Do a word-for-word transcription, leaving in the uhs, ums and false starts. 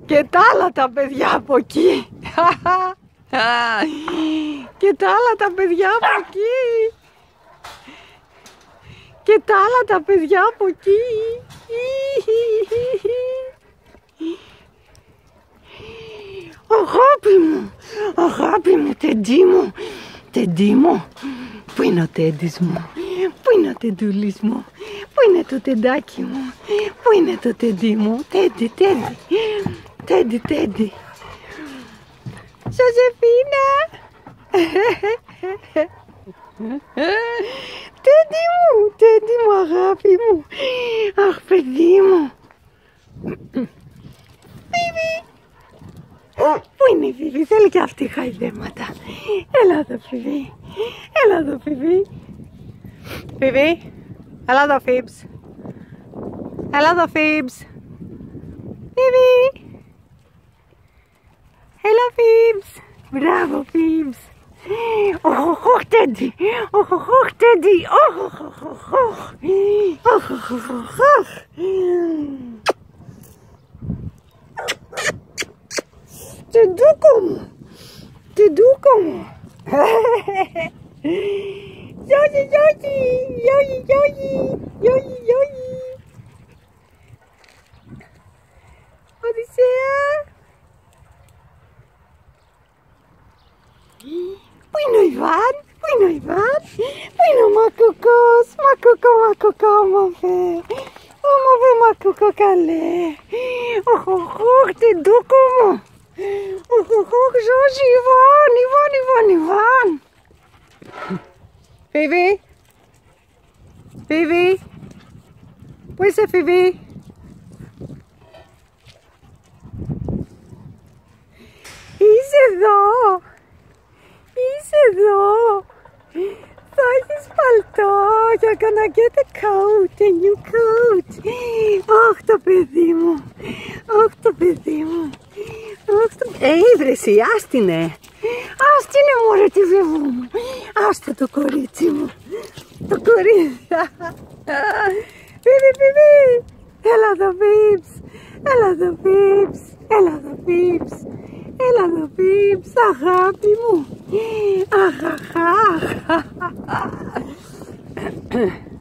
Και τα άλλα τα παιδιά από εκεί. Και τα άλλα τα παιδιά από εκεί. Και τα άλλα τα παιδιά από εκεί. Αγάπη μου, αγάπη μου, τεντί μου, τεντί μου. Πού είναι ο τέντης μου, πού είναι ο τεντούλης μου, πού είναι το τεντάκι μου, πού είναι το τεντί μου, τέντι, τέντι, τέντι, τέντι. Ζωζεφίνα. Τέντι μου, τέντι μου, αγάπη μου. Αχ, παιδί μου. Φίβη. Πού είναι η Φίβη, θέλει και αυτή χαϊδέματα. Έλα εδώ, Φίβη. Έλα εδώ, Φίβη. Φίβη, έλα εδώ, Φίβς. Έλα εδώ, Φίβς. Φίβη. Έλα, Φίβς. Μπράβο, Φίβς. Οχ, οχ, Τέντι. Οχ, οχ, Τέντι. Οχ, οχ, οχ, οχ. Οχ, οχ, οχ, οχ. Τεντούκο μου. Τεντούκο μου. Γιώργη, Γιώργη. Γιώργη, Γιώργη. Γιώργη, Γιώργη. Οδυσσέα. Πού είναι ο Ιβάν, πού είναι ο Ιβάν, πού είναι ο Μακουκός, Μακουκό, Μακουκό, όμορφε, όμορφε Μακουκό καλέ. Οχ, οχ, οχ, τεντούκο μου. Οχ, οχ, οχ, Ζώζη, Ιβάν, Ιβάν, Ιβάν, Ιβάν. Φίβη, Φίβη, πού είσαι, Φίβη? Είσαι εδώ. Είσαι εδώ. Θα έχεις παλτό. You're gonna get a coat, a new coat. Αχ, το παιδί μου. Αχ, το παιδί μου. Αχ, το... Ε, ίδρυση, άστινε. Άστινε, μωρέ, τη βεβού μου. Άστο το κορίτσι μου. Το κορίτσι. Φίβη, Φίβη. Έλα εδώ, Φίβς. Έλα εδώ, Φίβς. Έλα εδώ, Φίβς. Έλα εδώ, Φίβς, αγάπη μου. Αχ, αχ, αχ.